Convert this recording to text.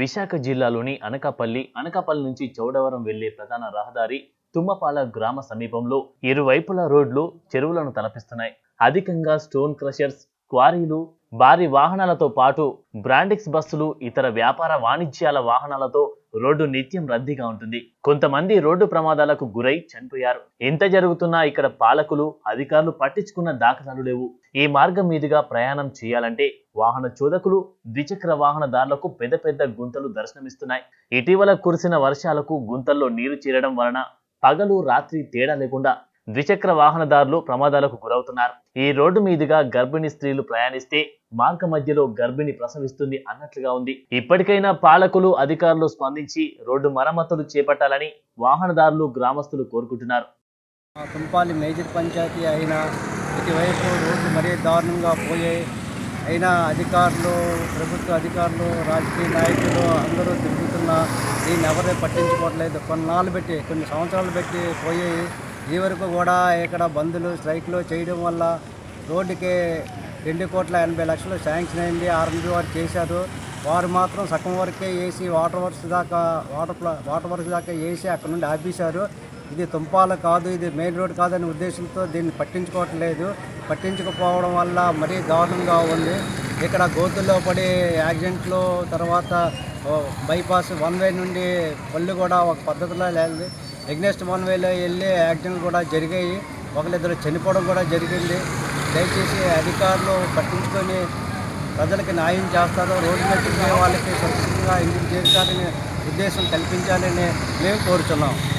విశాఖ జిల్లాలోని అనకాపల్లి నుంచి చౌడవరం వెళ్లే ప్రధాన రహదారి తుమ్మపాల గ్రామ సమీపంలో ఇరువైపులా రోడ్లు చెరువులను తలపిస్తున్నాయి. అధికంగా స్టోన్ క్రషర్స్, క్వారీలు, భారీ వాహనాలతో పాటు బ్రాండిక్స్ బస్సులు, ఇతర వ్యాపార వాణిజ్యాల వాహనాలతో రోడ్డు నిత్యం రద్దీగా ఉంటుంది. కొంతమంది రోడ్డు ప్రమాదాలకు గురై చనిపోయారు. ఎంత జరుగుతున్నా ఇక్కడ పాలకులు, అధికారులు పట్టించుకున్న దాఖలాలు లేవు. ఈ మార్గం మీదుగా ప్రయాణం చేయాలంటే వాహన చోదకులు, ద్విచక్ర వాహనదారులకు పెద్ద పెద్ద గుంతలు దర్శనమిస్తున్నాయి. ఇటీవల కురిసిన వర్షాలకు గుంతల్లో నీరు చేరడం వలన పగలు రాత్రి తేడా లేకుండా ద్విచక్ర వాహనదారులు ప్రమాదాలకు గురవుతున్నారు. ఈ రోడ్డు మీదుగా గర్భిణీ స్త్రీలు ప్రయాణిస్తే మార్గ మధ్యలో గర్భిణి ప్రసవిస్తుంది అన్నట్లుగా ఉంది. ఇప్పటికైనా పాలకులు, అధికారులు స్పందించి రోడ్డు మరమ్మతులు చేపట్టాలని వాహనదారులు, గ్రామస్తులు కోరుకుంటున్నారు. తుంపాలి మేజర్ పంచాయతీ అయినా ఇటువైపు రోడ్లు మరీ దారుణంగా పోయాయి. అయినా అధికారులు, ప్రభుత్వ అధికారులు, రాజకీయ నాయకులు అందరూ తిరుగుతున్నా దీన్ని ఎవరే పట్టించుకోవట్లేదు. కొన్ని సంవత్సరాలు పెట్టి పోయాయి. ఈ వరకు కూడా ఇక్కడ బందులు, స్ట్రైక్లు చేయడం వల్ల రోడ్డుకి 2,80,00,000 శాంక్షన్ అయింది. ఆర్ఎండ్బి వారు చేశారు. వారు మాత్రం సగం వరకే వేసి వాటర్ వర్క్స్ దాకా వేసి అక్కడ నుండి ఆపేశారు. ఇది తుంపాల కాదు, ఇది మెయిన్ రోడ్ కాదనే ఉద్దేశంతో దీన్ని పట్టించుకోవట్లేదు. పట్టించకపోవడం వల్ల మరీ దారుణంగా ఉంది. ఇక్కడ గోతుల్లో పడి యాక్సిడెంట్లు, తర్వాత బైపాస్ 1 వే నుండి పళ్ళు కూడా ఒక పద్ధతిలో లేదు. ఎగ్నెస్ట్ 1 వేలో వెళ్ళి యాక్సిడెంట్లు కూడా జరిగాయి. ఒకరిద్దరు చనిపోవడం కూడా జరిగింది. దయచేసి అధికారులు పట్టించుకొని ప్రజలకి న్యాయం చేస్తారు. రోడ్డు మీద తిరిగే వాళ్ళకి సురక్షితంగా ఇంటికి చేర్చాలని ఉద్దేశం కల్పించాలని మేము కోరుతున్నాం.